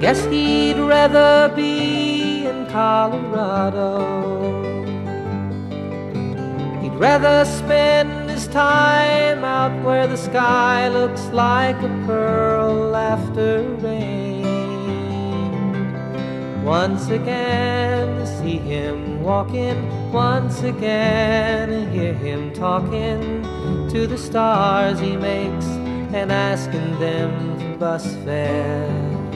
Guess he'd rather be in Colorado. He'd rather spend his time out where the sky looks like a pearl after rain. Once again to see him walking, once again to hear him talking to the stars he makes and asking them for bus fare.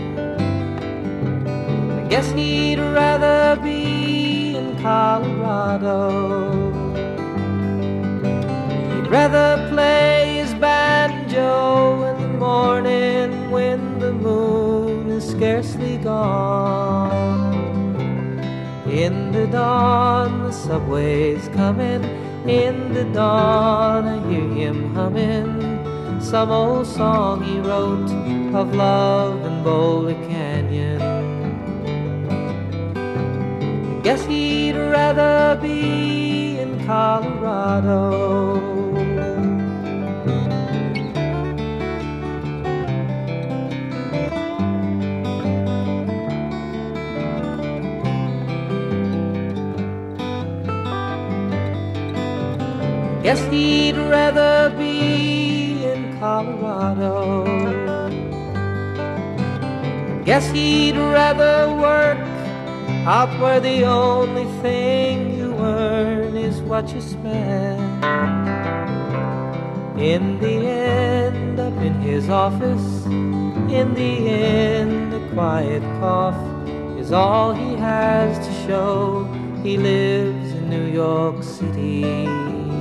I guess he'd rather be in Colorado. He'd rather play his banjo in the morning when the moon is scarcely gone. In the dawn the subway's coming, in the dawn I hear him humming some old song he wrote of love in Boulder Canyon. I guess he'd rather be in Colorado. Guess he'd rather be in Colorado. Guess he'd rather work out where the only thing you earn is what you spend. In the end, up in his office, in the end, a quiet cough is all he has to show he lives in New York City.